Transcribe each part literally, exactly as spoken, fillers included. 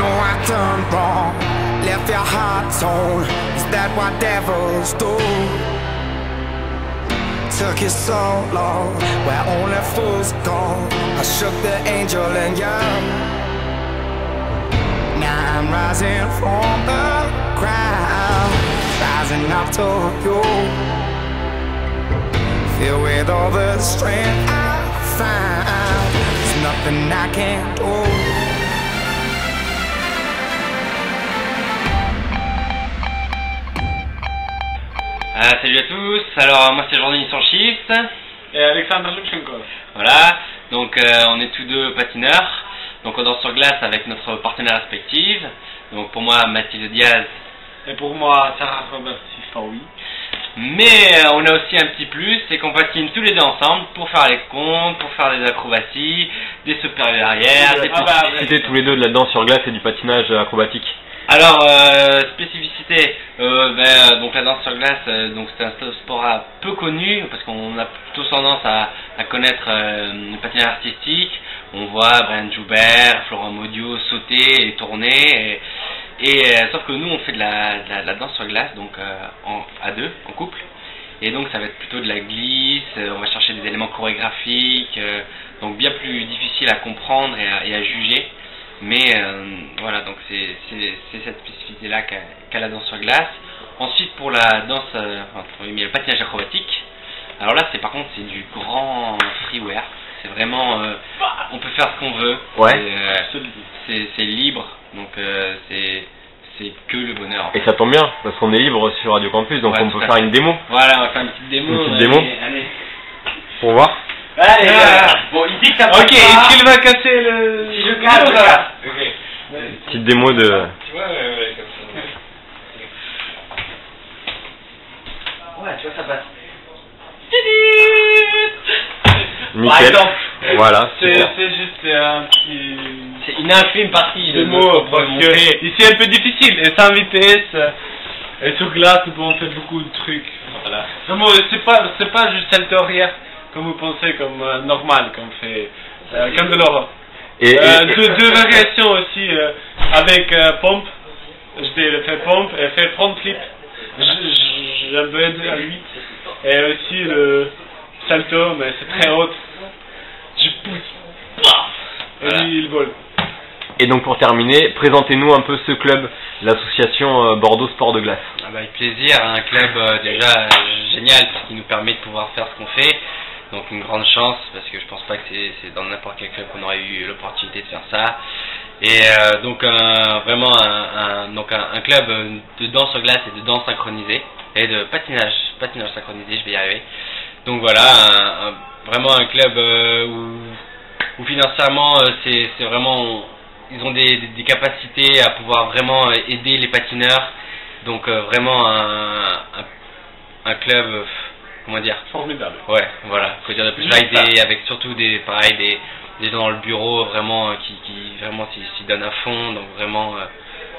know I done wrong, left your heart torn. Is that what devils do? Took you so long, where only fools go. I shook the angel in you. Now I'm rising from the ground, rising up to you. Filled with all the strength I find, there's nothing I can't do. Ah, salut à tous, alors moi c'est Jordan sur Shift et Alexandre Lubchenkov. Voilà, donc euh, on est tous deux patineurs, donc on danse sur glace avec notre partenaire respectif. Donc pour moi Mathilde Diaz et pour moi Sarah Roberti Faoui. Mais euh, on a aussi un petit plus, c'est qu'on patine tous les deux ensemble pour faire les comptes, pour faire des acrobaties, des sauts périlleux arrière. Ah bah, c'était tous les deux de la danse sur glace et du patinage acrobatique. Alors, euh, spécificité, euh, ben, donc la danse sur glace, euh, donc c'est un sport à peu connu, parce qu'on a plutôt tendance à, à connaître euh, le patinage artistique. On voit Brian Joubert, Florent Maudio sauter et tourner, et, et euh, sauf que nous on fait de la, de la, de la danse sur glace, donc euh, en, à deux, en couple, et donc ça va être plutôt de la glisse, euh, on va chercher des éléments chorégraphiques, euh, donc bien plus difficile à comprendre et à, et à juger. Mais euh, voilà, donc c'est cette spécificité-là qu'a qu'a la danse sur glace. Ensuite, pour la danse, euh, enfin, le patinage acrobatique, alors là, c'est par contre, c'est du grand freeware. C'est vraiment, euh, on peut faire ce qu'on veut. Ouais. C'est euh, libre, donc euh, c'est que le bonheur. Et ça tombe bien, parce qu'on est libre sur Radio Campus, donc ouais, on peut faire une démo. Voilà, on va faire une petite démo. Une petite allez, démo. Allez. Pour voir. Allez, ah, bon, il dit que ça passe. Ok, est-ce qu'il va casser le... Si je casse, je casse. Ok. Petite démo de... Tu vois, ouais, ouais, comme ça. Ouais, tu vois, ça passe. Nickel. Voilà. C'est juste un petit... C'est une infime partie de mots, parce que ici c'est un peu difficile, et sans vitesse, et sur glace, on fait beaucoup de trucs. Voilà. C'est pas, c'est pas juste salto arrière, comme vous pensez, comme euh, normal, comme fait, euh, comme de l'Europe. Et, et euh, deux, deux variations aussi, euh, avec euh, pompe, je fais pompe, et fait front flip, j'ai un peu à huit, et aussi le salto, mais c'est très haut, je pousse, paf, et voilà. Lui il vole. Et donc pour terminer, présentez-nous un peu ce club, l'association Bordeaux Sport de Glace. Ah bah avec plaisir, un club euh, déjà euh, génial, parce qu'il nous permet de pouvoir faire ce qu'on fait. Donc une grande chance, parce que je pense pas que c'est dans n'importe quel club qu'on aurait eu l'opportunité de faire ça. Et euh, donc un, vraiment un, un, donc un, un club de danse sur glace et de danse synchronisée, et de patinage, patinage synchronisé, je vais y arriver. Donc voilà, un, un, vraiment un club euh, où, où financièrement euh, c'est vraiment... On, ils ont des, des, des capacités à pouvoir vraiment aider les patineurs. Donc euh, vraiment un, un, un club... Euh, comment dire, formidable. Ouais, voilà, faut dire de plus. Là, des, avec surtout des, pareil, des, des gens dans le bureau vraiment qui, qui vraiment s'y donnent à fond, donc vraiment, euh,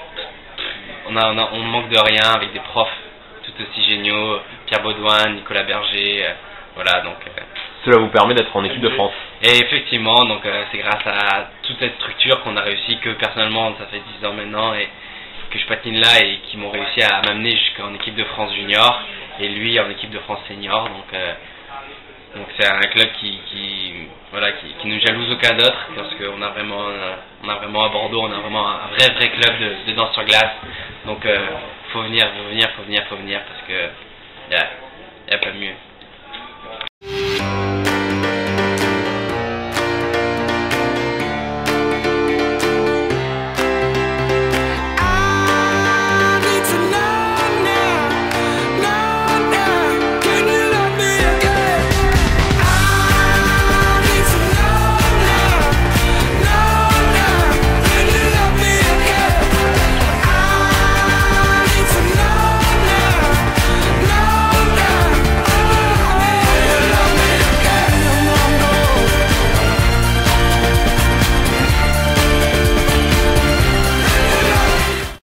on a, on a, on manque de rien, avec des profs tout aussi géniaux, Pierre Baudouin, Nicolas Berger, euh, voilà, donc. Euh, Cela vous permet d'être en équipe de France. Et effectivement, donc euh, c'est grâce à toute cette structure qu'on a réussi, que personnellement, ça fait dix ans maintenant, et que je patine là, et qui m'ont réussi à m'amener jusqu'en équipe de France junior. Et lui en équipe de France senior, donc euh, donc c'est un club qui, qui voilà qui, qui nous jalouse aucun d'autre, parce qu'on a vraiment on a vraiment à Bordeaux, on a vraiment un vrai vrai club de, de danse sur glace. Donc euh, faut venir, faut venir, faut venir, faut venir, parce que y a, y a pas mieux.